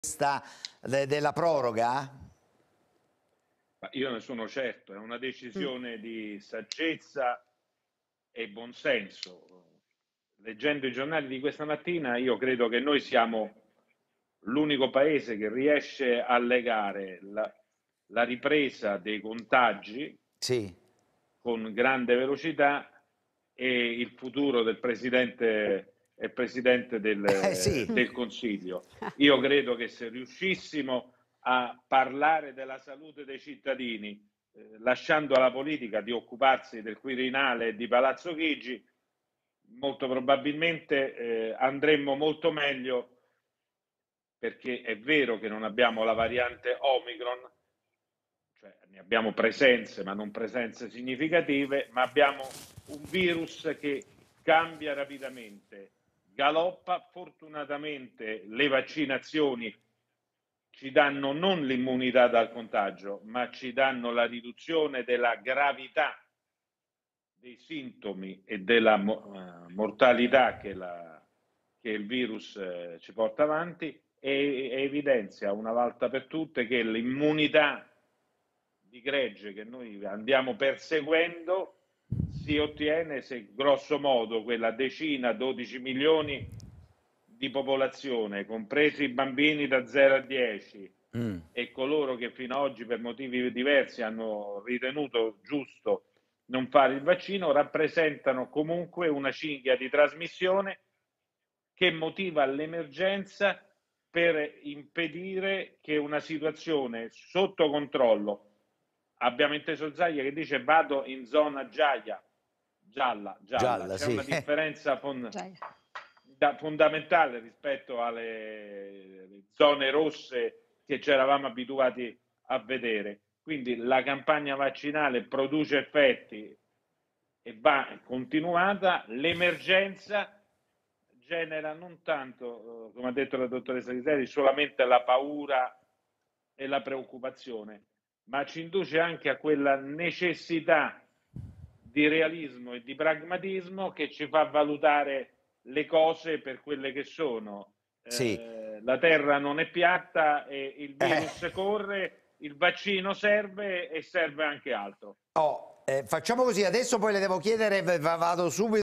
della proroga? Ma io ne sono certo, è una decisione di saggezza e buonsenso. Leggendo i giornali di questa mattina, io credo che noi siamo l'unico paese che riesce a legare la ripresa dei contagi Sì. con grande velocità e il futuro del Presidente Sì. del Consiglio. Io credo che se riuscissimo a parlare della salute dei cittadini, lasciando alla politica di occuparsi del Quirinale e di Palazzo Chigi, molto probabilmente andremmo molto meglio, perché è vero che non abbiamo la variante Omicron, cioè ne abbiamo presenze ma non presenze significative, ma abbiamo un virus che cambia rapidamente, galoppa. Fortunatamente le vaccinazioni ci danno non l'immunità dal contagio, ma ci danno la riduzione della gravità dei sintomi e della mortalità che il virus ci porta avanti, e evidenzia una volta per tutte che l'immunità di gregge che noi andiamo perseguendo si ottiene se grosso modo quella decina, 12 milioni di popolazione, compresi i bambini da 0 a 10 e coloro che fino ad oggi per motivi diversi hanno ritenuto giusto non fare il vaccino, rappresentano comunque una cinghia di trasmissione che motiva l'emergenza per impedire che una situazione sotto controllo. Abbiamo inteso Zaia che dice vado in zona gialla. C'è Sì. una differenza fondamentale rispetto alle zone rosse che ci eravamo abituati a vedere. Quindi la campagna vaccinale produce effetti e va continuata. L'emergenza genera non tanto, come ha detto la dottoressa Ghiseri, solamente la paura e la preoccupazione, ma ci induce anche a quella necessità di realismo e di pragmatismo che ci fa valutare le cose per quelle che sono. Sì. La terra non è piatta e il virus corre, il vaccino serve e serve anche altro. Facciamo così, adesso poi le devo chiedere, vado subito.